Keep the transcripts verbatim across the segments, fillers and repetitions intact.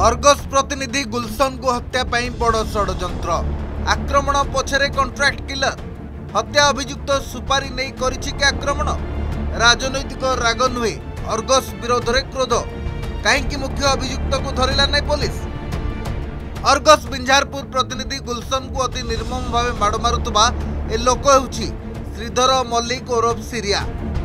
Argus प्रतिनिधि गुलशन को हत्या पाई बड़ षड्यंत्र आक्रमण पछरे कॉन्ट्रैक्ट किलर हत्या अभियुक्त सुपारी नहीं करिछि के आक्रमण राजनैतिक राग नुहे अर्गस विरोध रे क्रोध कहीं मुख्य अभियुक्त को धरिला नहीं पुलिस। अर्गस बिंझारपुर प्रतिनिधि गुलशन को अति निर्मम भाव माड़ मारुवा ए लोक होउछि श्रीधर मल्लिक ओरफ सीरिया।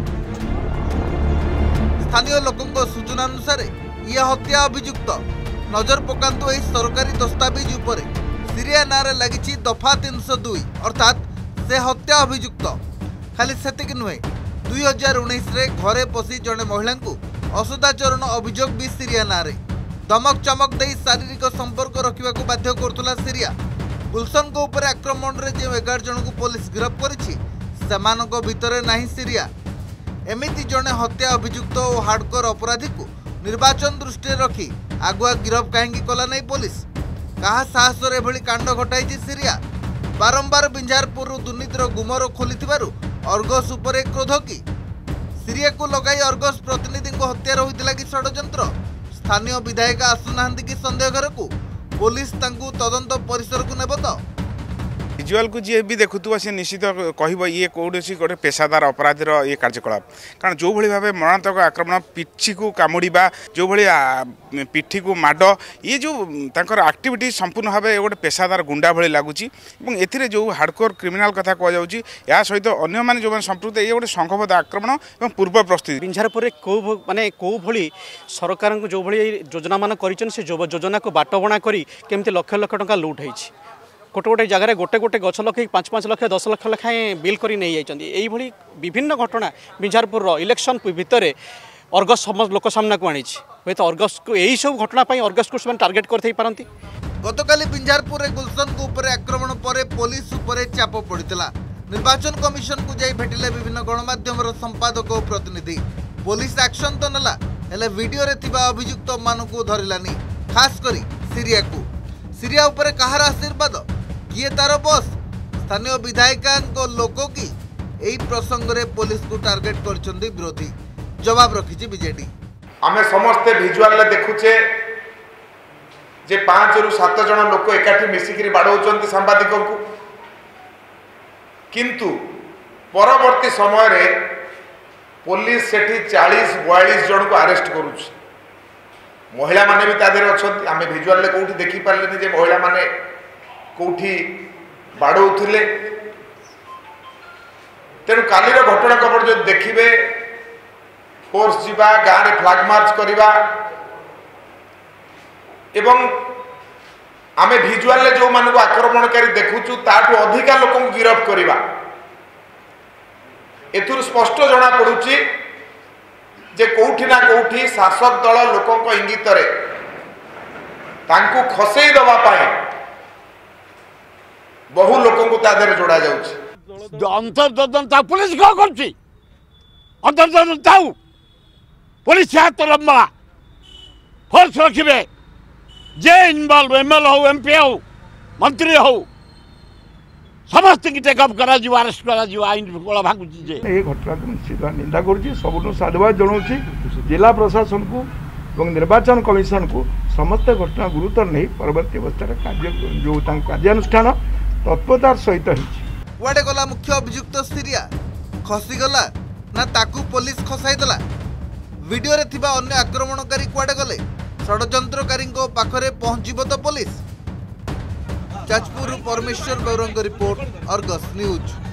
स्थानीय लोकों सूचना अनुसार यह हत्या अभियुक्त नजर पकांतु एही सरकारी दस्तावेज उपरे सीरिया नारे लगी दफा तीन सौ दुई अर्थात से हत्या अभियुक्त। खाली सेतिक नुहे दुई हजार उन्नीस घरे पशि जड़े महिला को असदाचरण अभियोग भी सीरिया नारे धमक चमक दे शारीरिक संपर्क रखा बाध्य करुला सीरिया। गुलशन को ऊपर आक्रमण रे जो एगार जन को पुलिस गिरफ्त करिछि सेमानक भितरे नाही सीरिया। एमिति जड़े हत्या अभियुक्त और हार्डकोर अपराधी को निर्वाचन दृष्टि रखी आगुआ गिरफ कहीं कला नहीं पुलिस कहा साहस एभली कांड घटाई सीरिया। बारंबार बिंझारपुर दुर्नीतिर गुमर खोली अर्गस उपरे क्रोध की सीरिया को लगाई अर्गस प्रतिनिधि हत्यार होता कि षड्यंत्र। स्थानीय विधायक आसुना कि संदेह घर को पुलिस तदंत परिसर को नेब तो विजुआल को जी भी देखुव सी निश्चित कह ये कौन गोटे पेशादार अपराधीर ये कार्यकलाप कारण जो भाई भाव मरणात्मक आक्रमण पिठी को कामुड़ा जो भाई पिठी को माड ये जो आक्टिविटी संपूर्ण भाव गोटे पेशादार गुंडा भाई लगुच ए जो हार्डकोर क्रिमिनाल कथा कहुच्छी या सहित अन्य मैंने जो संपृक्त ये गोटे संघबद्ध आक्रमण और पूर्व प्रस्तुति बिंझारपुर माने कौ भली सरकार जो भाई योजना मान कर योजना को बाटबणा करी केमती लक्ष लक्ष टंका लुट होती गोटे गोटे जगह गोटे गोटे गछ लगे पांच पांच लक्ष दस लक्ष लेखाएं बिल कर नहीं जाती विभिन्न घटना बिंझारपुर इलेक्शन भितर अर्गस लोक सामना को आनी हे तो अर्गस को यही सब घटना अर्गस को टार्गेट करते पारती। गतकाली बिंझारपुर गुलशन को ऊपर आक्रमण पर पुलिस उपर चाप पड़ता निर्वाचन कमिशन को जाई भेटिले विभिन्न गणमाध्यम संपादक और प्रतिनिधि पुलिस एक्शन तो नेला हेले वीडियो रे थिबा अभियुक्त मानकु धरिलानी खास करी सीरिया को सीरिया उपर कहार आशीर्वाद किए तार बस स्थानीय विधायिका लोक की यही प्रसंग रे पुलिस को टार्गेट कर विरोधी जवाब रखी बीजेडी। आमे समस्ते विजुआल देखुचे जे पांच रु सात जन लोक एकाठी मिसिकी बाड़ौंट सांबादिक को किंतु परवर्ती समय रे पुलिस सेठी चालीस बयालीस जन को अरेस्ट करुछ। महिला माने भी तादेर अछंती आमे विजुआल ले कोठी देखि पारलेनी जे महिला माने कोठी बाड़ौथिले तेणु कालीर घटना खबर जो देखिबे फोर्स जीवा गाँव रे फ्लैग मार्च करिबा एवं आमे विजुआल ले जो मानको आक्रमणकारी देखुचु ताठू अधिका लोक को गिरफ्त करिबा एथुर स्पष्ट जना पड़ुची जे कोठी ना कोठी शासक दल लोकों इंगित रे तांको खसई दबा पाए बहु लोकों को तादेर जोड़ा जाउछि। अंतर्तदंता पुलिस को करछि अंतर्तदंता पुलिस हाथ लंबा फोर्स रखिबे जे इन्वॉल्व एमएल हो एमपी हो मंत्री हो समस्त की टेकअप करा जीव अरेस्ट करा जीव आईन बल भागुची जे ए घटना को निश्चित निंदा करुची सबनु साधुवाद जणाउची जिला प्रशासन को और निर्वाचन कमिशन को समस्त घटना गुरुतर नहीं परवर्ती अवस्था कार्य जो कार्यानुष्ठान तत्परतार सहित कुआडे गला मुख्य अभियुक्त सीरिया खसीगला ना ताकू पुलिस खसाईदेला वीडियो रे थिबा अन्य आक्रमणकारी कुआडे गले षड्यंत्रकारी पाखरे पहुंचीब तो पुलिस। जाजपुर परमेश्वर गौरंग रिपोर्ट अर्गस न्यूज।